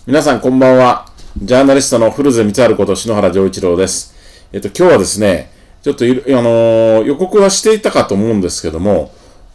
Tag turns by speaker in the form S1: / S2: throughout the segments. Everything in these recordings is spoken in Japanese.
S1: 皆さんこんばんは。ジャーナリストの古瀬光晴こと篠原丈一郎です。今日はですね、ちょっと予告はしていたかと思うんですけども、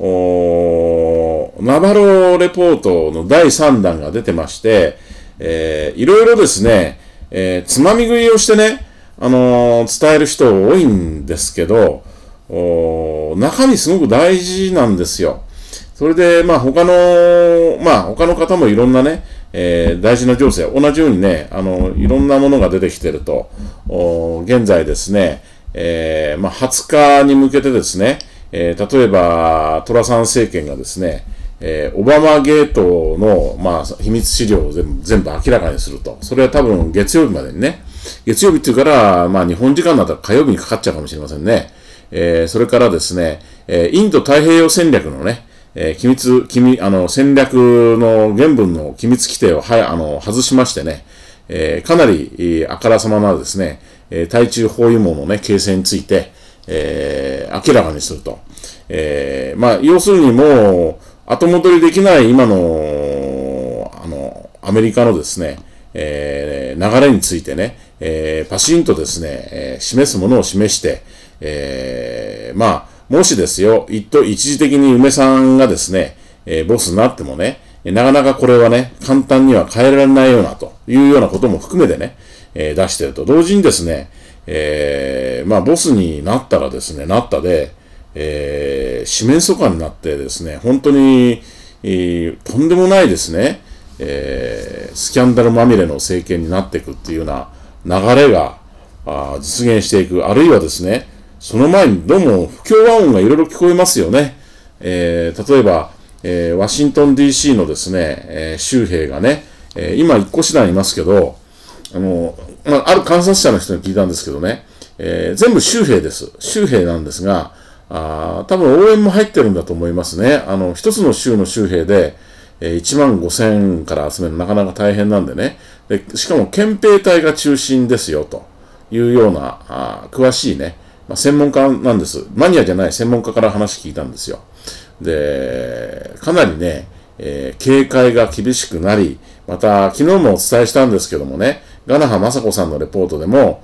S1: ナバロレポートの第3弾が出てまして、いろいろですね、つまみ食いをしてね、伝える人多いんですけど、中身すごく大事なんですよ。それで、他の方もいろんなね、大事な情勢、同じようにね、いろんなものが出てきてると、現在ですね、20日に向けてですね、例えば、トラさん政権がですね、オバマゲートの、秘密資料を全部明らかにすると。それは多分月曜日までにね、月曜日っていうから、日本時間だったら火曜日にかかっちゃうかもしれませんね。それからですね、インド太平洋戦略のね、戦略の原文の機密規定を外しましてね、かなりあからさまなですね、対中包囲網のね、形成について、明らかにすると。要するにもう、後戻りできない今の、アメリカのですね、流れについてね、パシンとですね、示すものを示して、もしですよ、一時的に梅さんがですね、ボスになってもね、なかなかこれはね、簡単には変えられないようなというようなことも含めてね、出していると。同時にですね、ボスになったらですね、なったで、四面楚歌になってですね、本当に、とんでもないですね、スキャンダルまみれの政権になっていくっていうような流れが実現していく。あるいはですね、その前にどうも不協和音がいろいろ聞こえますよね。例えば、ワシントン DC のですね、州兵がね、今一個師団いますけど、ある観察者の人に聞いたんですけどね、全部州兵です。州兵なんですが、多分応援も入ってるんだと思いますね。一つの州の州兵で、15,000から集めるのなかなか大変なんでね。しかも憲兵隊が中心ですよ、というような、詳しいね、専門家なんです。マニアじゃない専門家から話聞いたんですよ。で、かなりね、警戒が厳しくなり、また、昨日もお伝えしたんですけどもね、ガナハ雅子さんのレポートでも、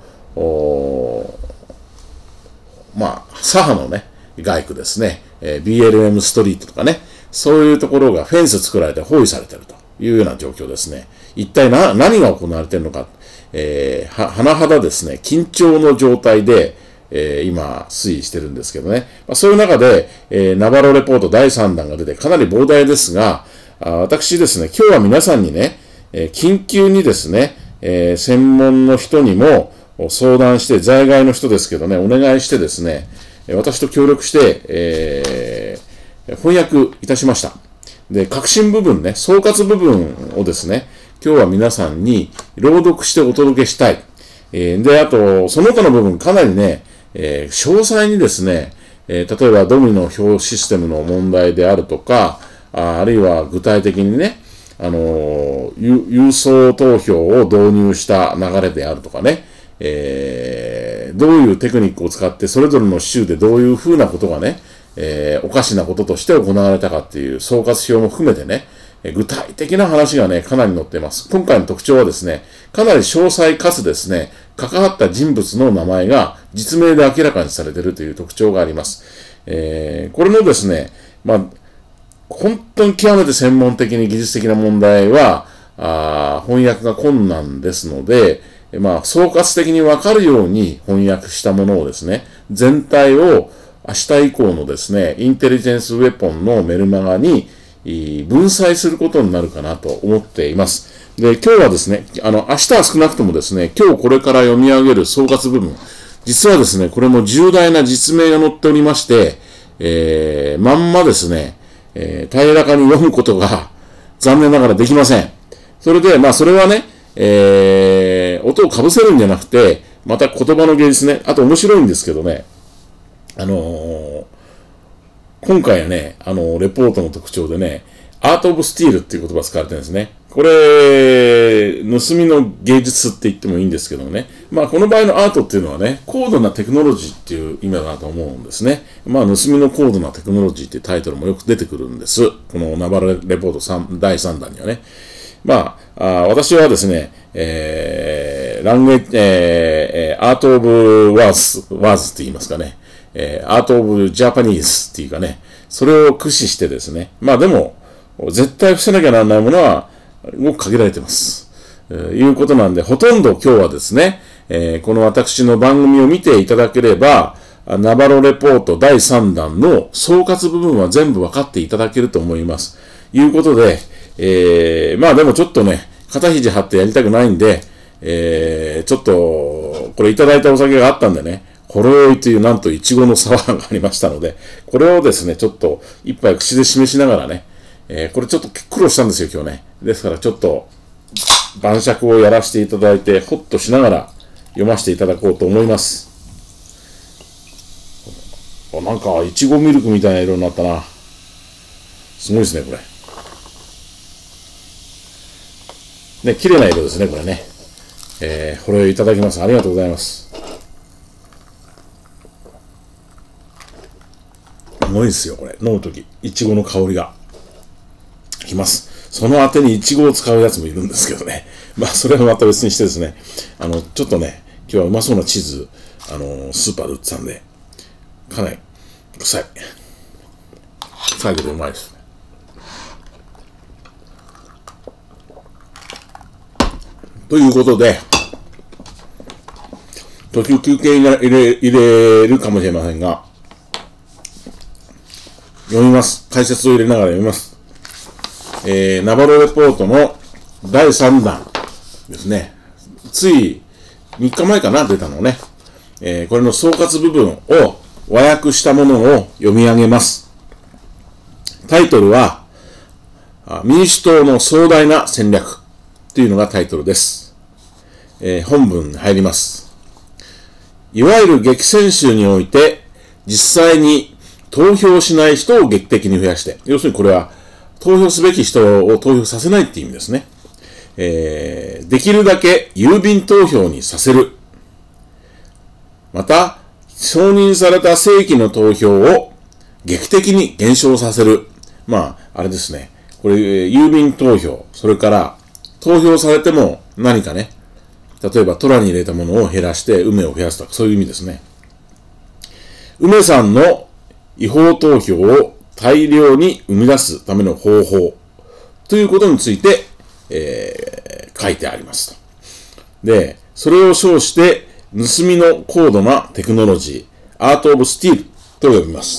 S1: 左派のね、街区ですね、BLM ストリートとかね、そういうところがフェンス作られて包囲されているというような状況ですね。一体何が行われているのか、甚だですね、緊張の状態で、今、推移してるんですけどね。そういう中で、ナバロレポート第3弾が出てかなり膨大ですが、私ですね、今日は皆さんにね、緊急にですね、専門の人にも相談して、在外の人ですけどね、お願いしてですね、私と協力して、翻訳いたしました。で、核心部分ね、総括部分をですね、今日は皆さんに朗読してお届けしたい。で、あと、その他の部分かなりね、詳細にですね、例えばドミノ表システムの問題であるとか、あるいは具体的にね、郵送投票を導入した流れであるとかね、どういうテクニックを使ってそれぞれの州でどういうふうなことがね、おかしなこととして行われたかっていう総括表も含めてね、具体的な話がね、かなり載っています。今回の特徴はですね、かなり詳細かつですね、関わった人物の名前が実名で明らかにされているという特徴があります。これのですね、本当に極めて専門的に技術的な問題は、翻訳が困難ですので、総括的にわかるように翻訳したものをですね、全体を明日以降のですね、インテリジェンスウェポンのメルマガに分散することになるかなと思っています。で、今日はですね、明日は少なくともですね、今日これから読み上げる総括部分、実はですね、これも重大な実名が載っておりまして、まんまですね、平らかに読むことが残念ながらできません。それで、それはね、音をかぶせるんじゃなくて、また言葉の芸術ね、あと面白いんですけどね、今回はね、レポートの特徴でね、アート・オブ・スティールっていう言葉が使われてるんですね。これ、盗みの芸術って言ってもいいんですけどもね。この場合のアートっていうのはね、高度なテクノロジーっていう意味だと思うんですね。盗みの高度なテクノロジーっていうタイトルもよく出てくるんです。このナバロレポート第3弾にはね。 私はですね、アート・オブ・ワーズって言いますかね、アート・オブ・ジャパニーズっていうかね、それを駆使してですね、でも、絶対伏せなきゃならないものは、ごく限られてます。いうことなんで、ほとんど今日はですね、この私の番組を見ていただければ、ナバロレポート第3弾の総括部分は全部分かっていただけると思います。いうことで、でもちょっとね、肩肘張ってやりたくないんで、ちょっと、これいただいたお酒があったんでね、ほろ酔いというなんとイチゴのサワーがありましたので、これをですね、ちょっと一杯口で示しながらね、これちょっと苦労したんですよ、今日ね。ですからちょっと、晩酌をやらせていただいて、ほっとしながら読ませていただこうと思います。なんか、いちごミルクみたいな色になったな。すごいですね、これ。ね、綺麗な色ですね、これね。これをいただきます。ありがとうございます。すごいですよ、これ。飲むとき、いちごの香りがきます。その後にいちごを使うやつもいるんですけどね。それはまた別にしてですね。ちょっとね、今日はうまそうなチーズ、スーパーで売ってたんで、かなり臭い。臭いけどうまいです。ということで、途中休憩入れるかもしれませんが、読みます。解説を入れながら読みます。ナバロレポートの第3弾ですね。つい3日前かな、出たのね。これの総括部分を和訳したものを読み上げます。タイトルは、民主党の壮大な戦略というのがタイトルです。本文に入ります。いわゆる激戦州において、実際に投票しない人を劇的に増やして、要するにこれは投票すべき人を投票させないっていう意味ですね。できるだけ郵便投票にさせる。また、承認された正規の投票を劇的に減少させる。あれですね。これ、郵便投票、それから投票されても何かね、例えばトラに入れたものを減らして梅を増やすとか、そういう意味ですね。梅さんの違法投票を大量に生み出すための方法ということについて、書いてありますと。で、それを称して盗みの高度なテクノロジー、アート・オブ・スティールと呼びます。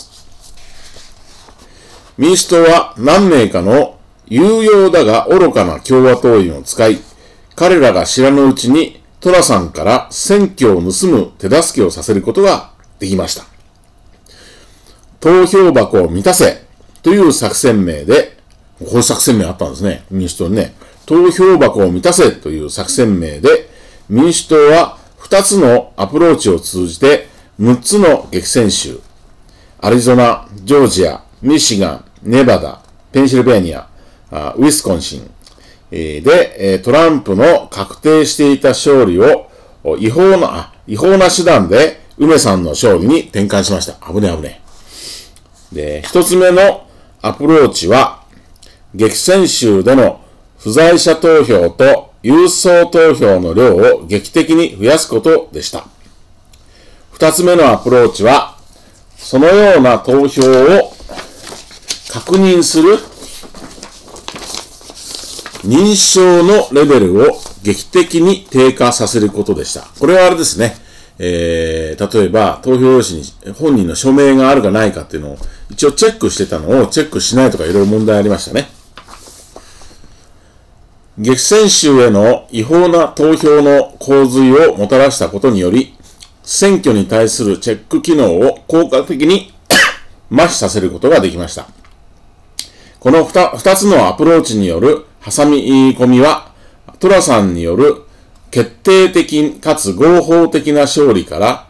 S1: 民主党は何名かの有用だが愚かな共和党員を使い、彼らが知らぬうちにトラさんから選挙を盗む手助けをさせることができました。投票箱を満たせという作戦名で、こういう作戦名あったんですね、民主党にね。投票箱を満たせという作戦名で、民主党は2つのアプローチを通じて6つの激戦州、アリゾナ、ジョージア、ミシガン、ネバダ、ペンシルベニア、ウィスコンシンで、トランプの確定していた勝利を違法な手段で梅さんの勝利に転換しました。危ね。で、一つ目のアプローチは、激戦州での不在者投票と郵送投票の量を劇的に増やすことでした。二つ目のアプローチは、そのような投票を確認する認証のレベルを劇的に低下させることでした。これはあれですね。例えば、投票用紙に本人の署名があるかないかっていうのを一応チェックしてたのをチェックしないとかいろいろ問題ありましたね。激戦州への違法な投票の洪水をもたらしたことにより、選挙に対するチェック機能を効果的に麻痺させることができました。この二つのアプローチによる挟み込みは、トラさんによる決定的かつ合法的な勝利から、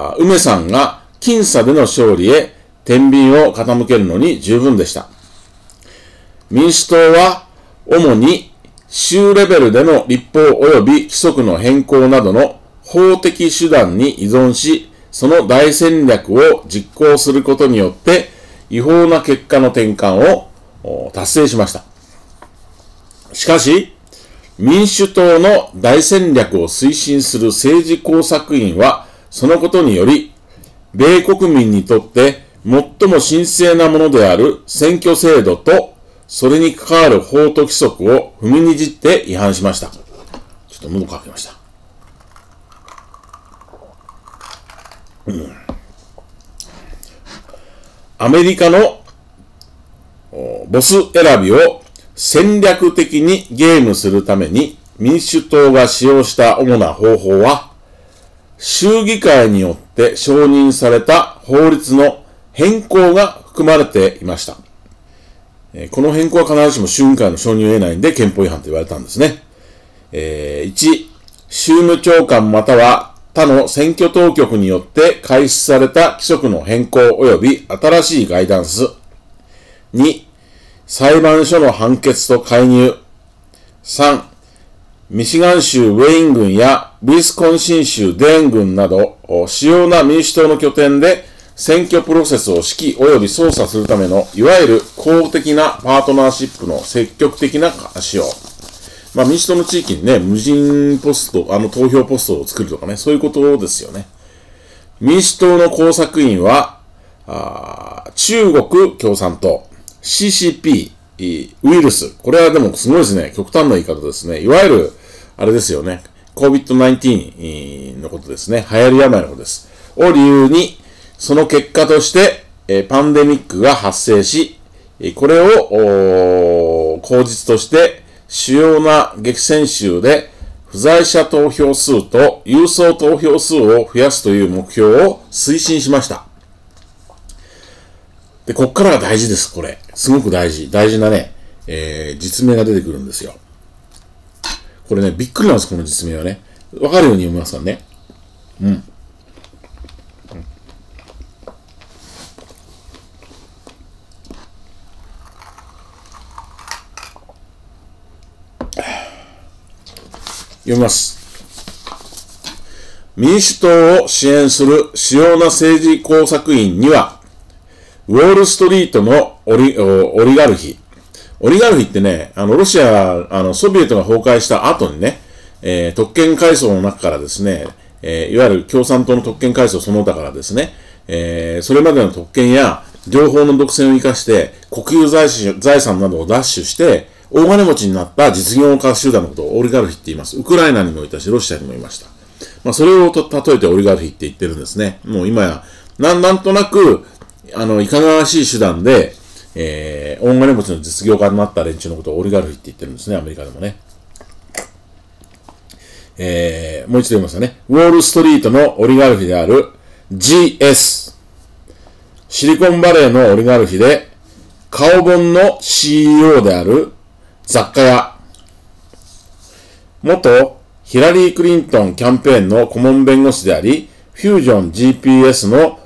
S1: 梅さんが僅差での勝利へ天秤を傾けるのに十分でした。民主党は主に州レベルでの立法及び規則の変更などの法的手段に依存し、その大戦略を実行することによって違法な結果の転換を達成しました。 しかし、民主党の大戦略を推進する政治工作員は、そのことにより、米国民にとって最も神聖なものである選挙制度と、それに関わる法と規則を踏みにじって違反しました。ちょっと喉乾きました。アメリカのボス選びを戦略的にゲームするために民主党が使用した主な方法は、州議会によって承認された法律の変更が含まれていました。この変更は必ずしも州議会の承認を得ないんで憲法違反と言われたんですね。1、州務長官または他の選挙当局によって開始された規則の変更及び新しいガイダンス。2、裁判所の判決と介入。3、ミシガン州ウェイン郡やウィスコンシン州デーン郡など主要な民主党の拠点で選挙プロセスを指揮及び操作するためのいわゆる公的なパートナーシップの積極的な使用。民主党の地域にね、無人ポスト、投票ポストを作るとかね、そういうことですよね。民主党の工作員は、中国共産党、CCP、ウイルス。これはでもすごいですね。極端な言い方ですね。いわゆる、あれですよね。COVID-19 のことですね。流行り病のことです。を理由に、その結果として、パンデミックが発生し、これを、口実として、主要な激戦州で不在者投票数と郵送投票数を増やすという目標を推進しました。で、こっからが大事です、これ。すごく大事なね、実名が出てくるんですよ。これね、びっくりなんです、この実名はね。わかるように読みますからね。読みます。民主党を支援する主要な政治工作員には、ウォールストリートのオリガルヒ。オリガルヒってね、ロシア、ソビエトが崩壊した後にね、特権階層の中からですね、いわゆる共産党の特権階層その他からですね、それまでの特権や情報の独占を生かして、国有財産などを奪取して、大金持ちになった実業家集団のことをオリガルヒって言います。ウクライナにもいたし、ロシアにもいました。それを例えてオリガルヒって言ってるんですね。もう今や、なんとなく、いかがわしい手段で、大金持ちの実業家になった連中のことをオリガルヒって言ってるんですね、アメリカでもね。もう一度言いますね。ウォールストリートのオリガルヒである GS。シリコンバレーのオリガルヒで、顔本の CEO である雑貨屋。元ヒラリー・クリントンキャンペーンの顧問弁護士であり、フュージョン GPS の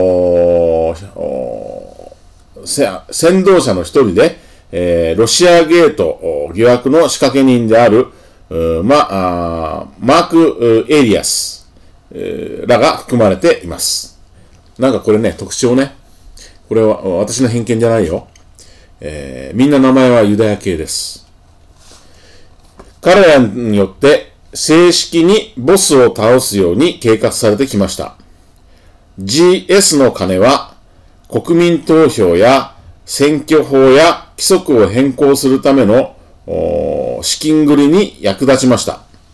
S1: 先導者の一人で、ロシアゲート疑惑の仕掛け人であるマーク・エリアスらが含まれています。なんかこれね、特徴ね。これは私の偏見じゃないよ。みんな名前はユダヤ系です。彼らによって正式にボスを倒すように計画されてきました。GS の金は国民投票や選挙法や規則を変更するための資金繰りに役立ちました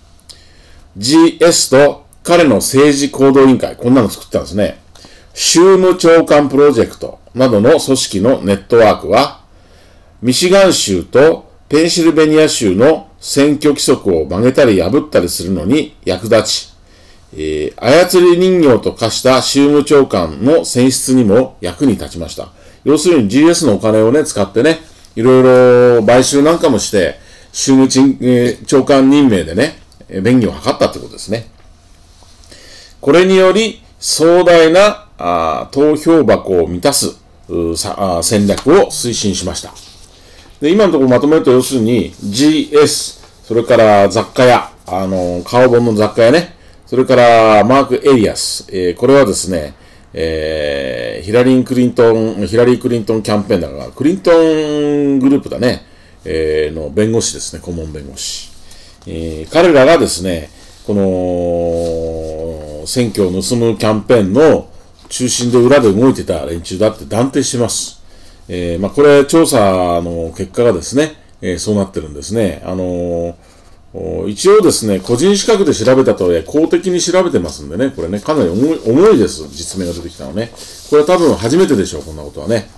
S1: 。GS と彼の政治行動委員会、こんなの作ったんですね。州務長官プロジェクトなどの組織のネットワークは、ミシガン州とペンシルベニア州の選挙規則を曲げたり破ったりするのに役立ち、操り人形と化した州務長官の選出にも役に立ちました。要するに GS のお金をね、使ってね、いろいろ買収なんかもして、州務長官任命でね、便宜を図ったってことですね。これにより、壮大な投票箱を満たす戦略を推進しました。で、今のところまとめると、要するに GS、それから雑貨屋、顔本の雑貨屋ね、それからマーク・エリアス、これはですね、ヒラリー・クリントンキャンペーンだから、クリントングループだね。 の弁護士ですね、顧問弁護士。彼らがですね、この選挙を盗むキャンペーンの中心で裏で動いてた連中だって断定してます。これ調査の結果がですね、そうなってるんですね。一応ですね、個人資格で調べたとはいえ公的に調べてますんでね、これね、かなり重いです、実名が出てきたのね。これは多分初めてでしょう、こんなことはね。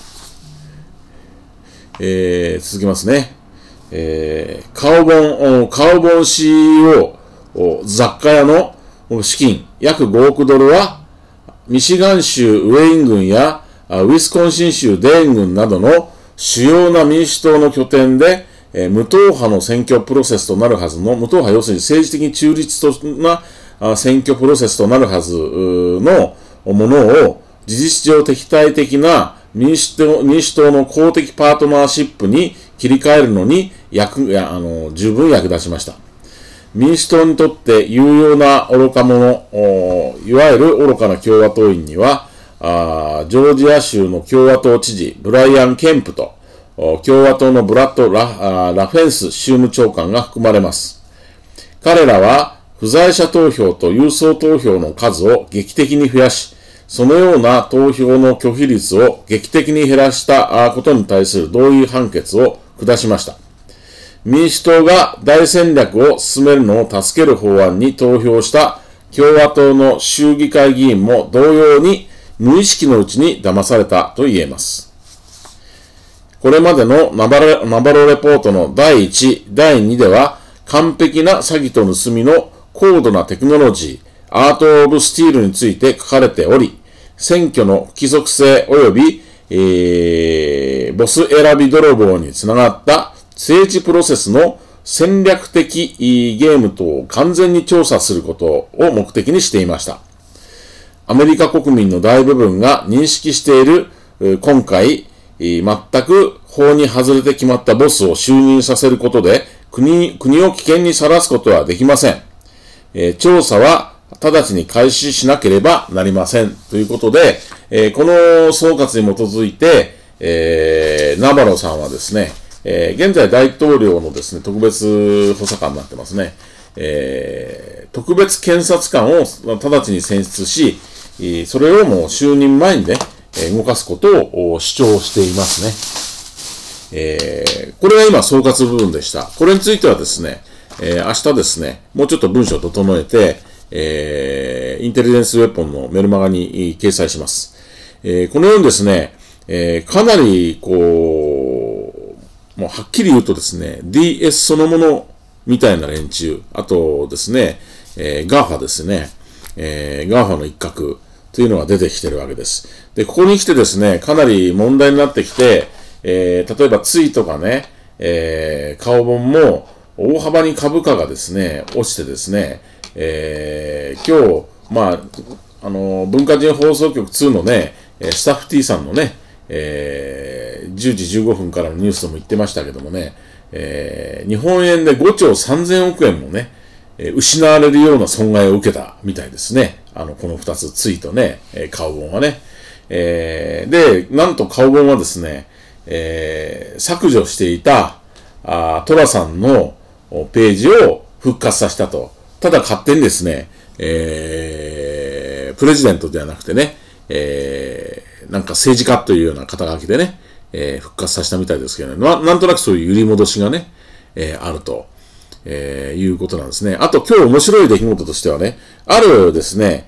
S1: 続きますね。カオボン CEO 雑貨屋の資金約5億ドルはミシガン州ウェイン郡やウィスコンシン州デーン郡などの主要な民主党の拠点で無党派の選挙プロセスとなるはずの、無党派要するに政治的に中立な選挙プロセスとなるはずのものを事実上敵対的な民主党の公的パートナーシップに切り替えるのに十分役立ちました。民主党にとって有用な愚か者、いわゆる愚かな共和党員には、ジョージア州の共和党知事、ブライアン・ケンプと、共和党のブラッド・ラフェンス州務長官が含まれます。彼らは、不在者投票と郵送投票の数を劇的に増やし、そのような投票の拒否率を劇的に減らしたことに対する同意判決を下しました。民主党が大戦略を進めるのを助ける法案に投票した共和党の州議会議員も同様に無意識のうちに騙されたと言えます。これまでのナバロレポートの第1、第2では完璧な詐欺と盗みの高度なテクノロジー、アート・オブ・スティールについて書かれており、選挙の不規則性及び、ボス選び泥棒につながった政治プロセスの戦略的ゲーム等を完全に調査することを目的にしていました。アメリカ国民の大部分が認識している今回、全く法に外れて決まったボスを就任させることで国を危険にさらすことはできません。調査は直ちに開始しなければなりません。ということで、この総括に基づいて、ナバロさんはですね、現在大統領のですね、特別補佐官になってますね。特別検察官を直ちに選出し、それをもう就任前にね、動かすことを主張していますね。これが今総括部分でした。これについてはですね、明日ですね、もうちょっと文章を整えて、インテリジェンスウェポンのメルマガに掲載します。このようにですね、かなりもうはっきり言うとですね、DS そのものみたいな連中、あとですね、GAFA ですね、GAFA の一角というのが出てきてるわけです。で、ここに来てですね、かなり問題になってきて、例えばツイとかね、カオボンも大幅に株価がですね、落ちてですね、今日、文化人放送局2のね、スタッフ T さんのね、10時15分からのニュースでも言ってましたけどもね、日本円で5兆3000億円もね、失われるような損害を受けたみたいですね。この2つ、ツイートね、カオボンはね。で、なんとカオボンはですね、削除していたトラさんのページを復活させたと。ただ勝手にですね、プレジデントではなくてね、なんか政治家というような肩書きでね、復活させたみたいですけどね、なんとなくそういう揺り戻しがね、あると、いうことなんですね。あと今日面白い出来事としてはね、あるですね、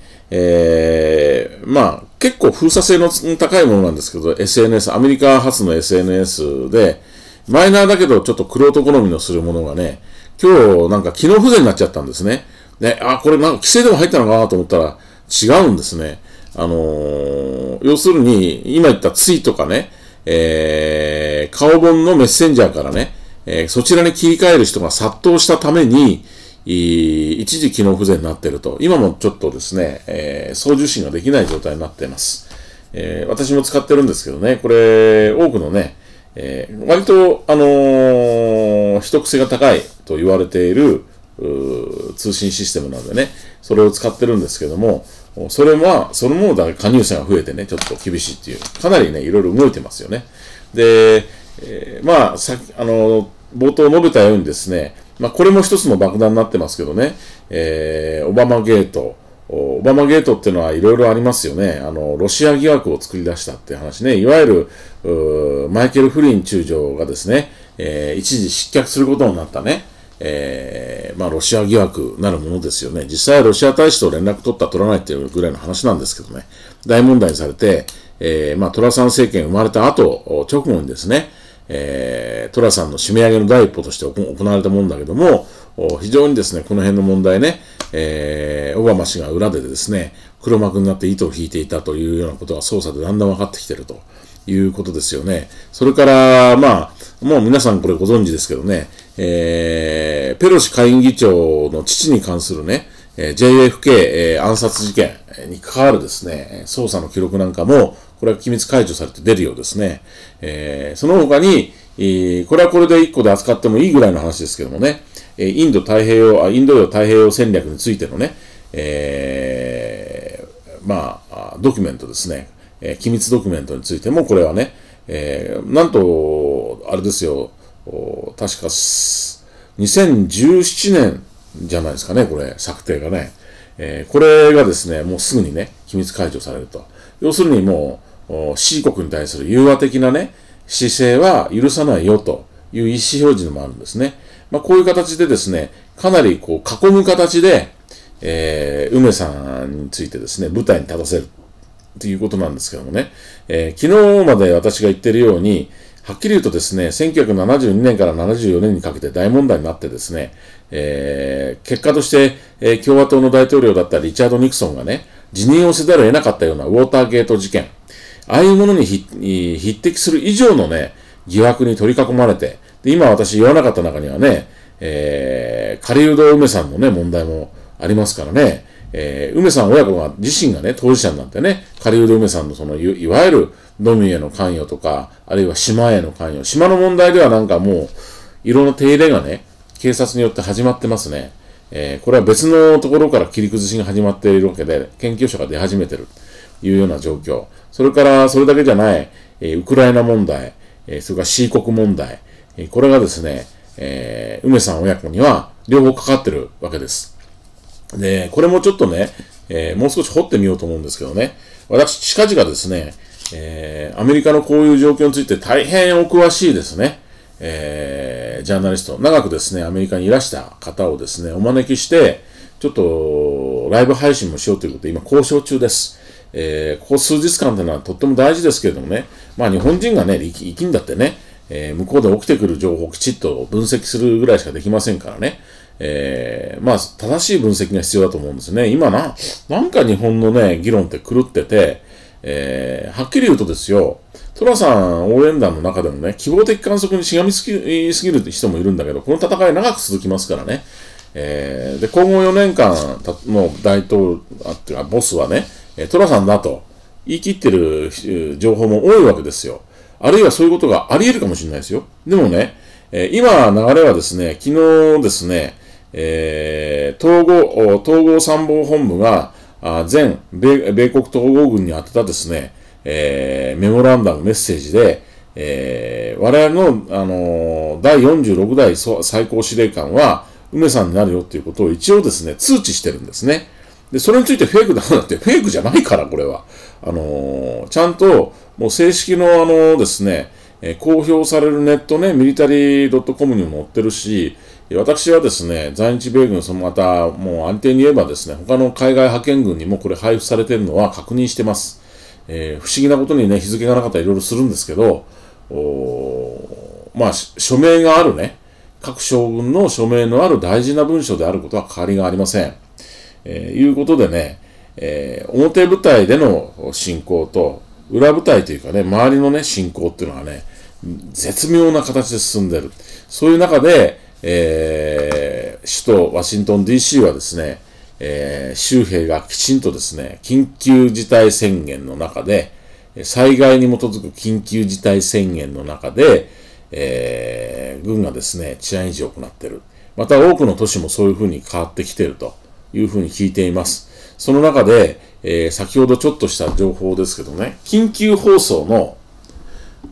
S1: 結構封鎖性の高いものなんですけど、SNS、アメリカ発の SNS で、マイナーだけどちょっと玄人好みのするものがね、今日なんか機能不全になっちゃったんですね。で、これなんか規制でも入ったのかなと思ったら違うんですね。要するに、今言ったツイとかね、カオボンのメッセンジャーからね、そちらに切り替える人が殺到したために、一時機能不全になっていると。今もちょっとですね、送受信ができない状態になっています。私も使ってるんですけどね、これ、多くのね、割と、秘匿性が高いと言われている通信システムなのでね、それを使ってるんですけども、それもだけ加入者が増えてね、ちょっと厳しいっていう、かなりね、いろいろ動いてますよね。で、 まあ、冒頭述べたようにですね、まあ、これも一つの爆弾になってますけどね、オバマゲート。オバマゲートっていうのはいろいろありますよね。ロシア疑惑を作り出したっていう話ね。いわゆる、マイケル・フリン中将がですね、一時失脚することになったね、まあ、ロシア疑惑なるものですよね。実際はロシア大使と連絡取った取らないっていうぐらいの話なんですけどね。大問題にされて、まあ、トラさん政権生まれた後、直後にですね、トラさんの締め上げの第一歩として行われたものだけども、非常にですね、この辺の問題ね、オバマ氏が裏でですね、黒幕になって糸を引いていたというようなことが捜査でだんだん分かってきているということですよね。それから、まあ、もう皆さんこれご存知ですけどね、ペロシ下院議長の父に関するね、JFK、暗殺事件に関わるですね、捜査の記録なんかも、これは機密解除されて出るようですね。その他に、これはこれで1個で扱ってもいいぐらいの話ですけどもね、インド洋太平洋戦略についてのね、まあ、ドキュメントですね、機密ドキュメントについても、これはね、なんと、あれですよ、確か、2017年じゃないですかね、これ、策定がね。これがですね、もうすぐにね、機密解除されると。要するにもう、C 国に対する融和的なね、姿勢は許さないよという意思表示でもあるんですね。まあ、こういう形でですね、かなりこう囲む形で、梅さんについてですね、舞台に立たせるということなんですけどもね、昨日まで私が言っているように、はっきり言うとですね、1972年から74年にかけて大問題になってですね、結果として、共和党の大統領だったリチャード・ニクソンがね、辞任をせざるを得なかったようなウォーターゲート事件、ああいうものに匹敵する以上のね、疑惑に取り囲まれて、で今私言わなかった中にはね、狩人梅さんのね、問題もありますからね、梅さん親子が自身がね、当事者になってね、狩人梅さんのそのいわゆるドミへの関与とか、あるいは島への関与、島の問題ではなんかもう、いろんな手入れがね、警察によって始まってますね。これは別のところから切り崩しが始まっているわけで、研究者が出始めているというような状況。それから、それだけじゃない、ウクライナ問題、それから C 国問題、これがですね、梅さん親子には両方かかってるわけです。で、これもちょっとね、もう少し掘ってみようと思うんですけどね、私、近々ですね、アメリカのこういう状況について大変お詳しいですね、ジャーナリスト、長くですね、アメリカにいらした方をですね、お招きして、ちょっとライブ配信もしようということで、今交渉中です。ここ数日間というのはとっても大事ですけれどもね、まあ日本人がね、生きんだってね、向こうで起きてくる情報をきちっと分析するぐらいしかできませんからね、まあ正しい分析が必要だと思うんですね。今なんか日本のね、議論って狂ってて、はっきり言うとですよ、寅さん応援団の中でもね、希望的観測にしがみすぎる人もいるんだけど、この戦い長く続きますからね。で、今後4年間の大統領っていうか、ボスはね、寅さんだと言い切ってる情報も多いわけですよ。あるいはそういうことがあり得るかもしれないですよ。でもね、今流れはですね、昨日ですね、統合参謀本部が前米国統合軍に宛てたですね、メモランダムメッセージで、我々の、第46代最高司令官は梅さんになるよっていうことを一応ですね、通知してるんですね。で、それについてフェイクだなんて、フェイクじゃないから、これは。ちゃんと、もう正式のですね、公表されるネットね、ミリタリー .com にも載ってるし、私はですね、在日米軍、また、もう安定に言えばですね、他の海外派遣軍にもこれ配布されているのは確認してます。不思議なことにね、日付がなかったらいろいろするんですけど、まあ、署名があるね、各将軍の署名のある大事な文書であることは変わりがありません。いうことでね、表舞台での進行と、裏舞台というかね、周りのね、進行っていうのがね、絶妙な形で進んでる。そういう中で、首都ワシントン DC はですね、州兵がきちんとですね、緊急事態宣言の中で、災害に基づく緊急事態宣言の中で、軍がですね、治安維持を行っている。また多くの都市もそういうふうに変わってきているというふうに聞いています。その中で、先ほどちょっとした情報ですけどね、緊急放送の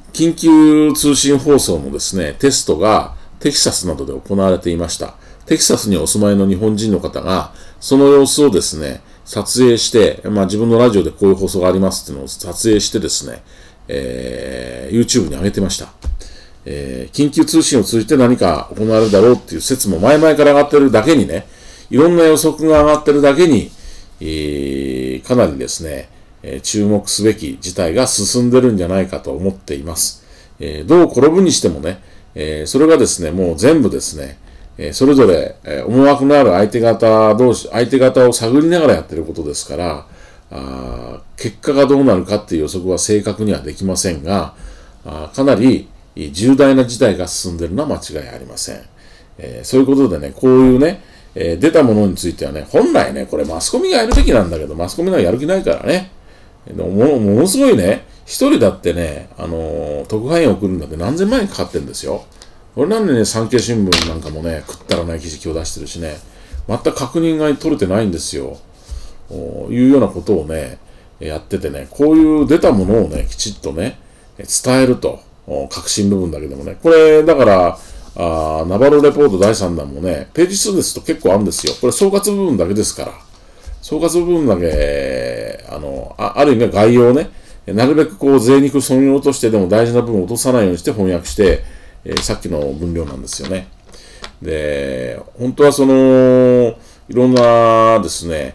S1: 緊急通信放送のですね、テストがテキサスなどで行われていました。テキサスにお住まいの日本人の方が、その様子をですね、撮影して、自分のラジオでこういう放送がありますっていうのを撮影してですね、YouTube に上げてました。緊急通信を通じて何か行われるだろうっていう説も前々から上がってるだけにね、いろんな予測が上がってるだけに、かなりですね、注目すべき事態が進んでるんじゃないかと思っています。どう転ぶにしてもね、それがですね、もう全部ですね、それぞれ思惑のある相手方を探りながらやってることですから、結果がどうなるかっていう予測は正確にはできませんが、かなり重大な事態が進んでいるのは間違いありません。そういうことでね、こういうね、出たものについてはね、本来ね、これマスコミがやるべきなんだけど、マスコミがやる気ないからね、ものすごいね、一人だってね、特派員を送るんだって何千万円かかってるんですよ。これなんでね、産経新聞なんかもね、食ったらない記事今日出してるしね、全く確認が取れてないんですよ。いうようなことをね、やっててね、こういう出たものをね、きちっとね、伝えると、核心部分だけでもね、これ、だから、ナバロレポート第3弾もね、ページ数ですと結構あるんですよ。これ総括部分だけですから。総括部分だけ、ある意味概要をね、なるべくこう、贅肉損用としてでも大事な部分を落とさないようにして翻訳して、さっきの分量なんですよね。で、本当はいろんなですね、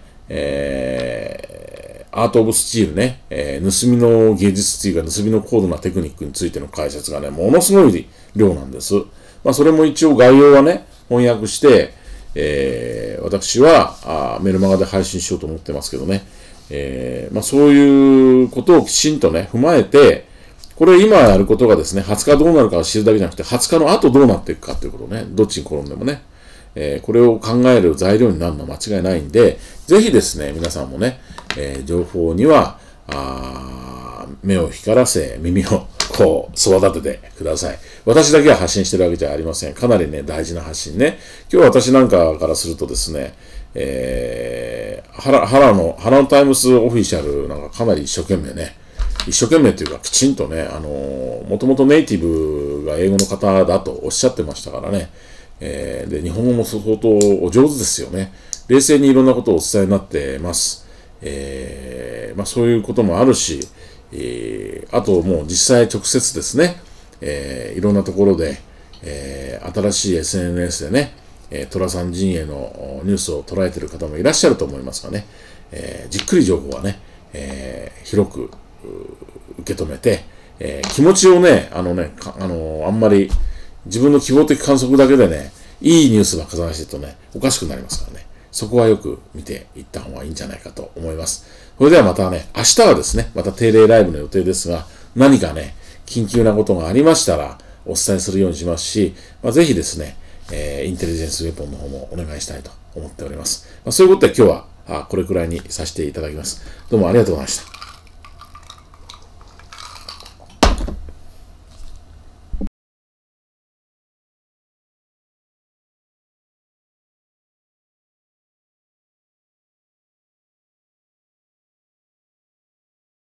S1: アート・オブ・スチールね、盗みの芸術っていうか、盗みの高度なテクニックについての解説がね、ものすごい量なんです。それも一応概要はね、翻訳して、私はメルマガで配信しようと思ってますけどね、そういうことをきちんとね、踏まえて、これ今やることがですね、20日どうなるかを知るだけじゃなくて、20日の後どうなっていくかということをね、どっちに転んでもね、これを考える材料になるのは間違いないんで、ぜひですね、皆さんもね、情報には、目を光らせ、耳をこう、育ててください。私だけが発信してるわけじゃありません。かなりね、大事な発信ね。今日私なんかからするとですね、原のタイムズオフィシャルなんかかなり一生懸命というかきちんとね、もともとネイティブが英語の方だとおっしゃってましたからね。で、日本語も相当お上手ですよね。冷静にいろんなことをお伝えになってます。そういうこともあるし、あともう実際直接ですね、いろんなところで、新しい SNS でね、寅さん陣営のニュースを捉えている方もいらっしゃると思いますがね、じっくり情報はね、広く受け止めて、気持ちをね、あんまり自分の希望的観測だけでね、いいニュースばっかりしてるとね、おかしくなりますからね。そこはよく見ていった方がいいんじゃないかと思います。それではまたね、明日はですね、また定例ライブの予定ですが、何かね、緊急なことがありましたらお伝えするようにしますし、ぜひですね、インテリジェンスウェポンの方もお願いしたいと思っております。そういうことで今日はこれくらいにさせていただきます。どうもありがとうございました。